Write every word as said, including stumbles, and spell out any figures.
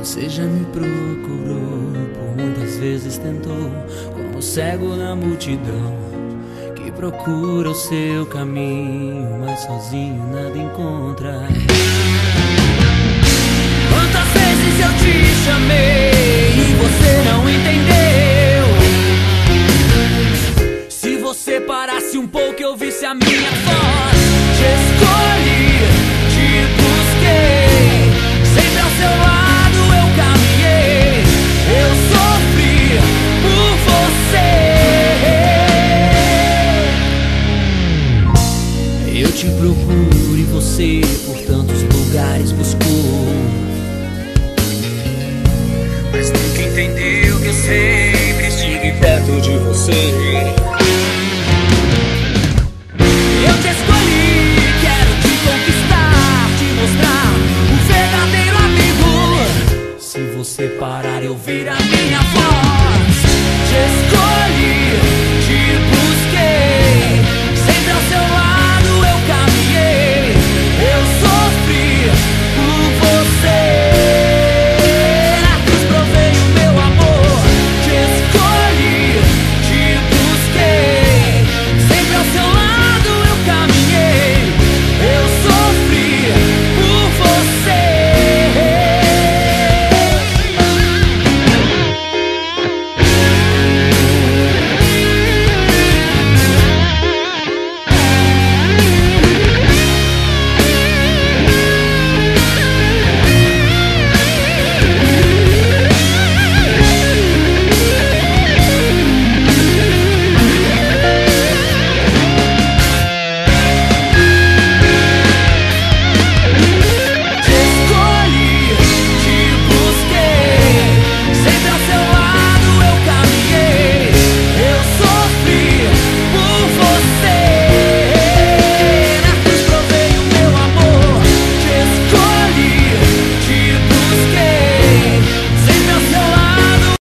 Você já me procurou, por muitas vezes tentou, como cego na multidão que procura o seu caminho, mas sozinho nada encontra. Quantas vezes eu te chamei e você não entendeu? Se você parasse um pouco e ouvisse a minha voz, te escolhi, te busquei, sempre ao seu lado eu caminhei, eu sofri por você. Eu te procuro e você por tantos lugares buscou, mas nunca entendeu que eu sempre estive perto de você. Eu te escolhi, quero te conquistar, te mostrar o verdadeiro amigo. Se você parar e ouvir a minha